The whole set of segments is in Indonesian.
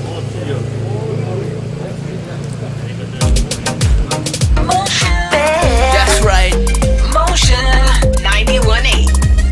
That's right. Motion 91.8.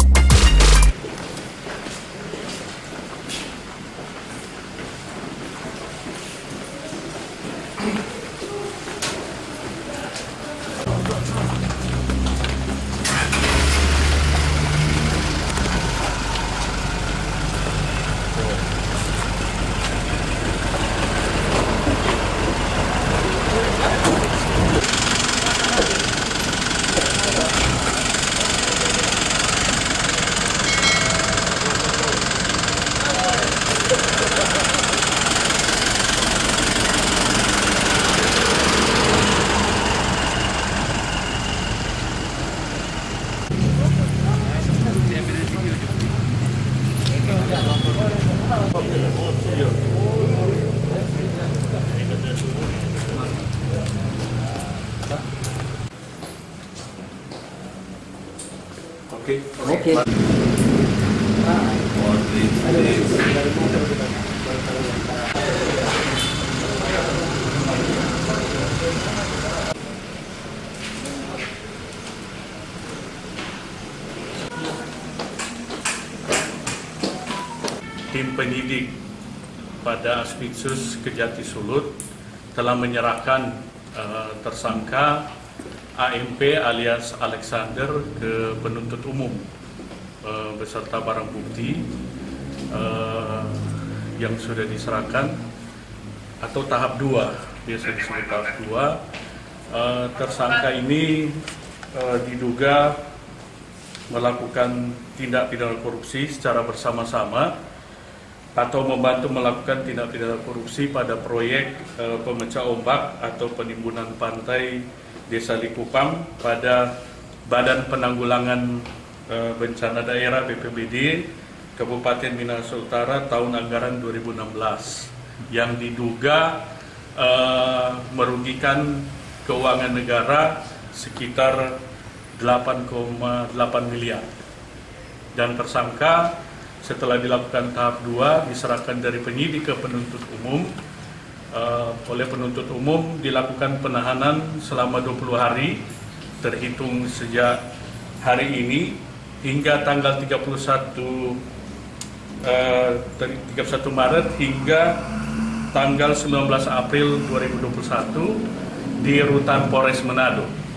Oke. Tim penyidik pada Aspitsus Kejati Sulut telah menyerahkan tersangka AMP alias Alexander ke penuntut umum beserta barang bukti yang sudah diserahkan atau tahap 2, biasa disebut tahap 2. Tersangka ini diduga melakukan tindak pidana korupsi secara bersama-sama atau membantu melakukan tindak pidana korupsi pada proyek pemecah ombak atau penimbunan pantai Desa Likupang pada Badan Penanggulangan Bencana Daerah BPBD Kabupaten Minahasa Utara tahun anggaran 2016 yang diduga merugikan keuangan negara sekitar 8,8 miliar. Dan tersangka setelah dilakukan tahap 2 diserahkan dari penyidik ke penuntut umum. Oleh penuntut umum dilakukan penahanan selama 20 hari terhitung sejak hari ini hingga tanggal 31 Maret hingga tanggal 19 April 2021 di Rutan Polres Manado.